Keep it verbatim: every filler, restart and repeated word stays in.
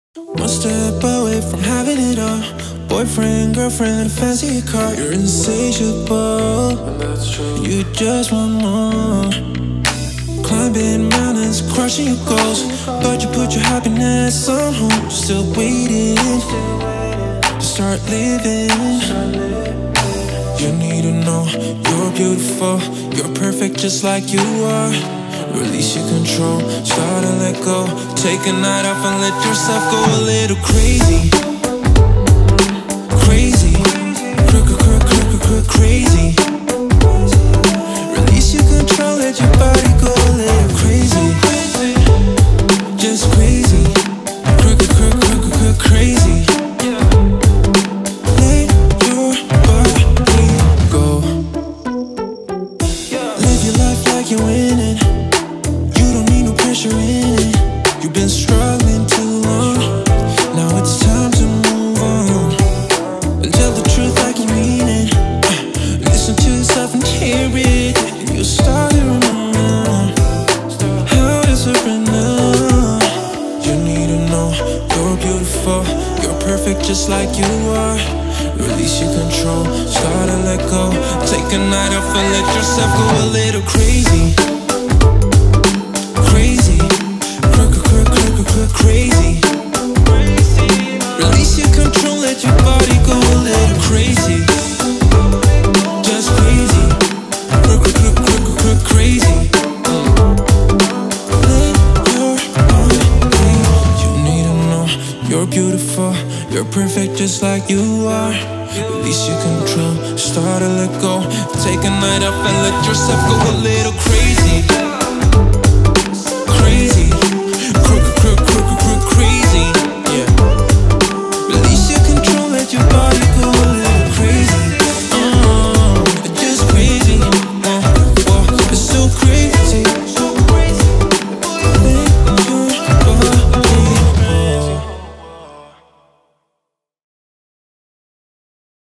One step away from having it all. Boyfriend, girlfriend, a fancy car. You're insatiable, you just want more. Climbing mountains, crushing your goals, but you put your happiness on hold. Still waiting to start living. You need to know you're beautiful, you're perfect just like you are. Release your control, start to let go. Take a night off and let yourself go a little crazy. Crazy, cr cr cr cr cr crazy. Release your control, let your body go a little crazy. Just crazy, cr cr cr cr cr crazy. Let your body go. Live your life like you're winning. Pressure in it. You've been struggling too long. Now it's time to move on and tell the truth like you mean it. uh, Listen to yourself and hear it, and you'll start to remember how to surrender. You need to know you're beautiful, you're perfect just like you are. Release your control, start to let go. Take a night off and let yourself go a little crazy. Crazy, cr cr cr cr cr crazy. Release your control, let your body go a little crazy. Just crazy, cr cr cr cr cr crazy. Let your body. You need to know you're beautiful, you're perfect just like you are. Release your control, start to let go. Take a night off and let yourself go a little crazy.